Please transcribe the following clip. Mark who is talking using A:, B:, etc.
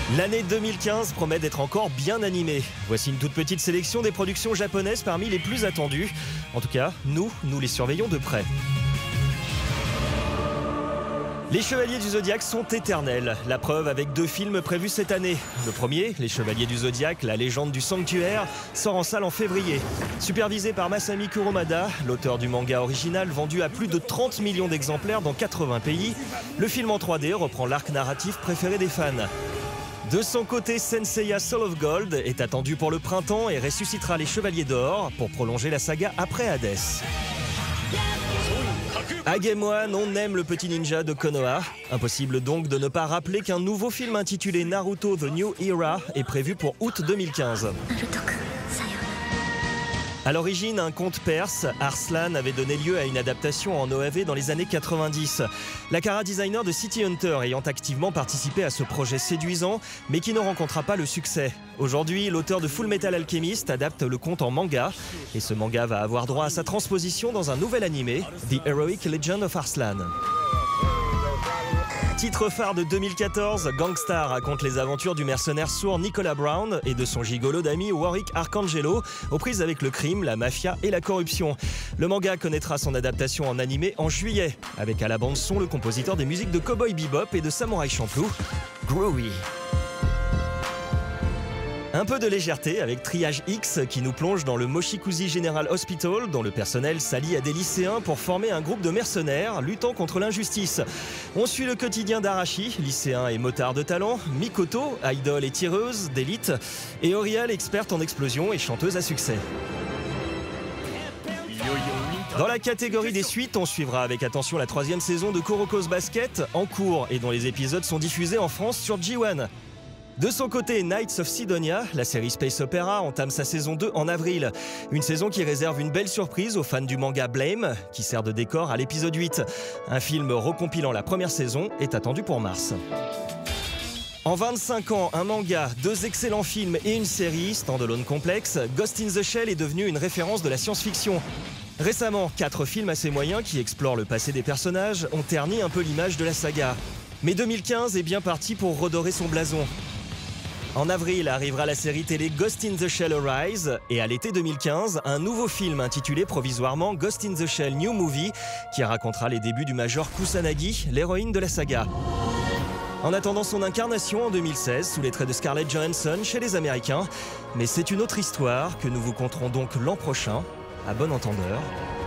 A: L'année 2015 promet d'être encore bien animée. Voici une toute petite sélection des productions japonaises parmi les plus attendues. En tout cas, nous les surveillons de près. Les Chevaliers du Zodiaque sont éternels. La preuve avec 2 films prévus cette année. Le premier, Les Chevaliers du Zodiaque, la légende du sanctuaire, sort en salle en février. Supervisé par Masami Kurumada, l'auteur du manga original vendu à plus de 30 millions d'exemplaires dans 80 pays, le film en 3D reprend l'arc narratif préféré des fans. De son côté, Senseiya Soul of Gold est attendu pour le printemps et ressuscitera les Chevaliers d'Or pour prolonger la saga après Hades. À Game One, on aime le petit ninja de Konoha. Impossible donc de ne pas rappeler qu'un nouveau film intitulé Naruto The New Era est prévu pour août 2015. À l'origine, un conte perse, Arslan avait donné lieu à une adaptation en OAV dans les années 90. La chara-designer de City Hunter ayant activement participé à ce projet séduisant, mais qui ne rencontra pas le succès. Aujourd'hui, l'auteur de Full Metal Alchemist adapte le conte en manga, et ce manga va avoir droit à sa transposition dans un nouvel animé, The Heroic Legend of Arslan. Titre phare de 2014, Gangstar raconte les aventures du mercenaire sourd Nicolas Brown et de son gigolo d'ami Warwick Arcangelo, aux prises avec le crime, la mafia et la corruption. Le manga connaîtra son adaptation en animé en juillet, avec à la bande-son le compositeur des musiques de Cowboy Bebop et de Samurai Champloo, Groovy. Un peu de légèreté avec Triage X qui nous plonge dans le Moshikuzi General Hospital dont le personnel s'allie à des lycéens pour former un groupe de mercenaires luttant contre l'injustice. On suit le quotidien d'Arashi, lycéen et motard de talent, Mikoto, idole et tireuse d'élite, et Oriel, experte en explosion et chanteuse à succès. Dans la catégorie des suites, on suivra avec attention la 3e saison de Kuroko's Basket, en cours et dont les épisodes sont diffusés en France sur G1. De son côté, Knights of Sidonia, la série Space Opera, entame sa saison 2 en avril. Une saison qui réserve une belle surprise aux fans du manga Blame, qui sert de décor à l'épisode 8. Un film recompilant la première saison est attendu pour mars. En 25 ans, un manga, 2 excellents films et une série, standalone complexe, Ghost in the Shell est devenu une référence de la science-fiction. Récemment, 4 films assez moyens qui explorent le passé des personnages ont terni un peu l'image de la saga. Mais 2015 est bien parti pour redorer son blason. En avril arrivera la série télé Ghost in the Shell Arise et à l'été 2015, un nouveau film intitulé provisoirement Ghost in the Shell New Movie qui racontera les débuts du Major Kusanagi, l'héroïne de la saga. En attendant son incarnation en 2016 sous les traits de Scarlett Johansson chez les Américains, mais c'est une autre histoire que nous vous conterons donc l'an prochain. À bon entendeur.